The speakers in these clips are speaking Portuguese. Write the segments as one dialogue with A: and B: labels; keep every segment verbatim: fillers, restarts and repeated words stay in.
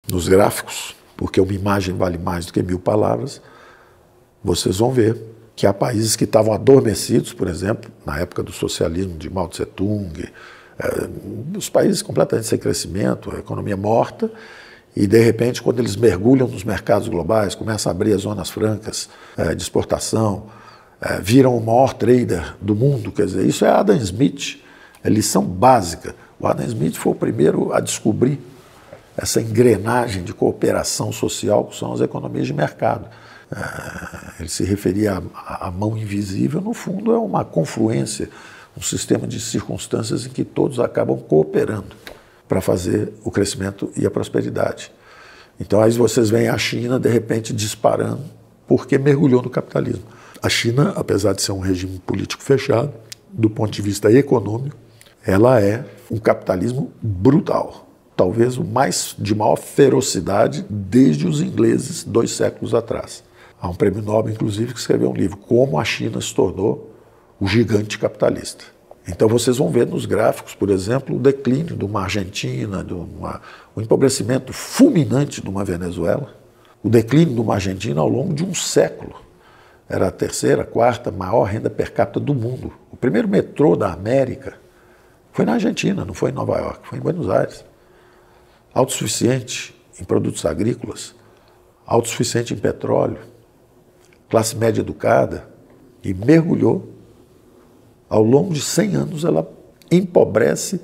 A: nos gráficos, porque uma imagem vale mais do que mil palavras, vocês vão ver que há países que estavam adormecidos, por exemplo, na época do socialismo de Mao Tse-tung, é, os países completamente sem crescimento, a economia morta, e de repente, quando eles mergulham nos mercados globais, começam a abrir as zonas francas é, de exportação, é, viram o maior trader do mundo, quer dizer, isso é Adam Smith, é lição básica. O Adam Smith foi o primeiro a descobrir essa engrenagem de cooperação social que são as economias de mercado. Ele se referia à mão invisível, no fundo é uma confluência, um sistema de circunstâncias em que todos acabam cooperando para fazer o crescimento e a prosperidade. Então aí vocês veem a China de repente disparando porque mergulhou no capitalismo. A China, apesar de ser um regime político fechado, do ponto de vista econômico, ela é um capitalismo brutal. Talvez o mais de maior ferocidade desde os ingleses, dois séculos atrás. Há um prêmio Nobel, inclusive, que escreveu um livro, Como a China se tornou o gigante capitalista. Então vocês vão ver nos gráficos, por exemplo, o declínio de uma Argentina, de uma, o empobrecimento fulminante de uma Venezuela, o declínio de uma Argentina ao longo de um século. Era a terceira, quarta maior renda per capita do mundo. O primeiro metrô da América foi na Argentina, não foi em Nova York, foi em Buenos Aires. Autossuficiente em produtos agrícolas, autossuficiente em petróleo, classe média educada, e mergulhou. Ao longo de cem anos, ela empobrece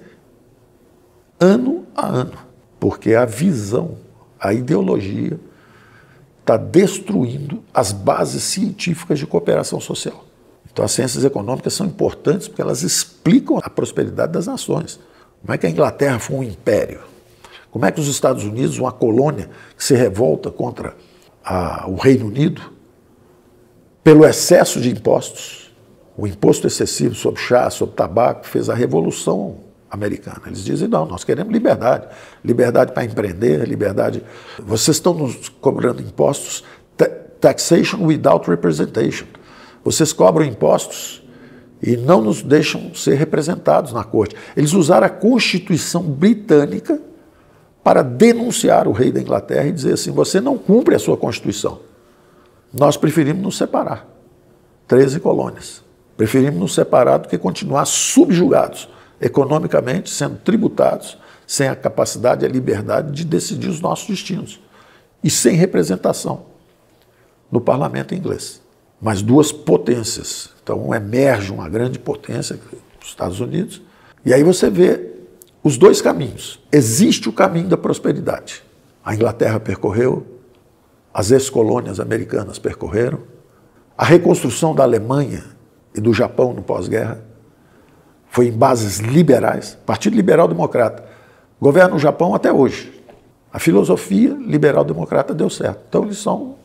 A: ano a ano, porque a visão, a ideologia está destruindo as bases científicas de cooperação social. Então, as ciências econômicas são importantes porque elas explicam a prosperidade das nações. Como é que a Inglaterra foi um império? Como é que os Estados Unidos, uma colônia que se revolta contra a, o Reino Unido, pelo excesso de impostos, o imposto excessivo sobre chá, sobre tabaco, fez a Revolução Americana. Eles dizem, não, nós queremos liberdade. Liberdade para empreender, liberdade... Vocês estão nos cobrando impostos, taxation without representation. Vocês cobram impostos e não nos deixam ser representados na corte. Eles usaram a Constituição Britânica para denunciar o rei da Inglaterra e dizer assim, você não cumpre a sua Constituição. Nós preferimos nos separar. treze colônias. Preferimos nos separar do que continuar subjugados, economicamente, sendo tributados, sem a capacidade e a liberdade de decidir os nossos destinos. E sem representação no parlamento inglês. Mas duas potências. Então emerge uma grande potência, os Estados Unidos, e aí você vê os dois caminhos. Existe o caminho da prosperidade. A Inglaterra percorreu, as ex-colônias americanas percorreram, a reconstrução da Alemanha e do Japão no pós-guerra foi em bases liberais, Partido Liberal Democrata, governa o Japão até hoje. A filosofia liberal-democrata deu certo. Então eles são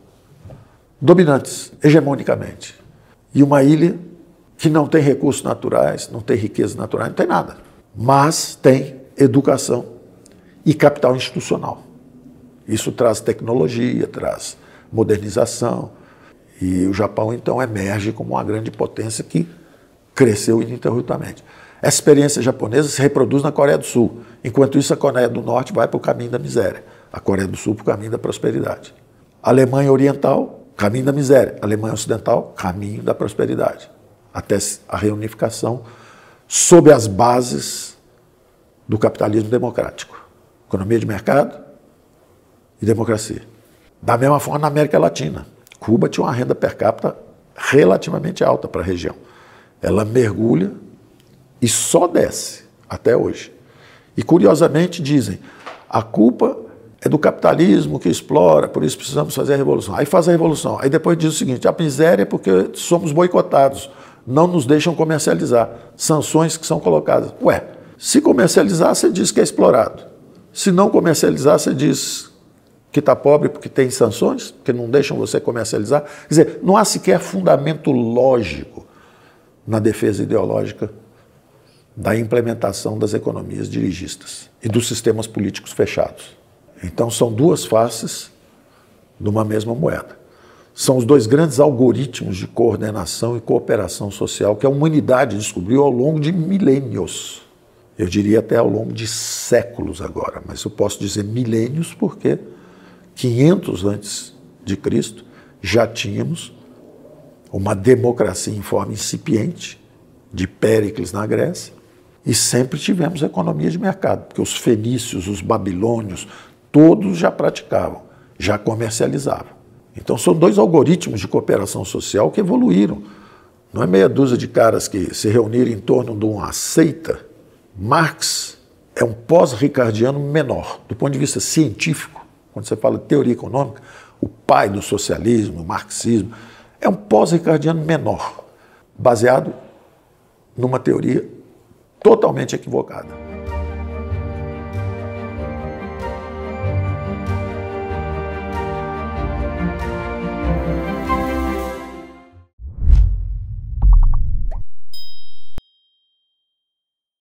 A: dominantes, hegemonicamente. E uma ilha que não tem recursos naturais, não tem riquezas naturais, não tem nada. Mas tem educação e capital institucional. Isso traz tecnologia, traz modernização. E o Japão, então, emerge como uma grande potência que cresceu ininterruptamente. Essa experiência japonesa se reproduz na Coreia do Sul. Enquanto isso, a Coreia do Norte vai para o caminho da miséria. A Coreia do Sul para o caminho da prosperidade. A Alemanha Oriental, caminho da miséria. A Alemanha Ocidental, caminho da prosperidade. Até a reunificação sob as bases do capitalismo democrático. Economia de mercado e democracia. Da mesma forma, na América Latina. Cuba tinha uma renda per capita relativamente alta para a região. Ela mergulha e só desce até hoje. E, curiosamente, dizem, a culpa é do capitalismo que explora, por isso precisamos fazer a revolução. Aí faz a revolução. Aí depois diz o seguinte, a miséria é porque somos boicotados, não nos deixam comercializar. Sanções que são colocadas. Ué, se comercializar, você diz que é explorado. Se não comercializar, você diz que está pobre porque tem sanções, que não deixam você comercializar. Quer dizer, não há sequer fundamento lógico na defesa ideológica da implementação das economias dirigistas e dos sistemas políticos fechados. Então, são duas faces de uma mesma moeda. São os dois grandes algoritmos de coordenação e cooperação social que a humanidade descobriu ao longo de milênios. Eu diria até ao longo de séculos agora, mas eu posso dizer milênios porque quinhentos antes de Cristo já tínhamos uma democracia em forma incipiente, de Péricles na Grécia, e sempre tivemos economia de mercado, porque os fenícios, os babilônios, todos já praticavam, já comercializavam. Então são dois algoritmos de cooperação social que evoluíram. Não é meia dúzia de caras que se reuniram em torno de uma seita. Marx é um pós-ricardiano menor, do ponto de vista científico. Quando você fala de teoria econômica, o pai do socialismo, do marxismo, é um pós-ricardiano menor, baseado numa teoria totalmente equivocada.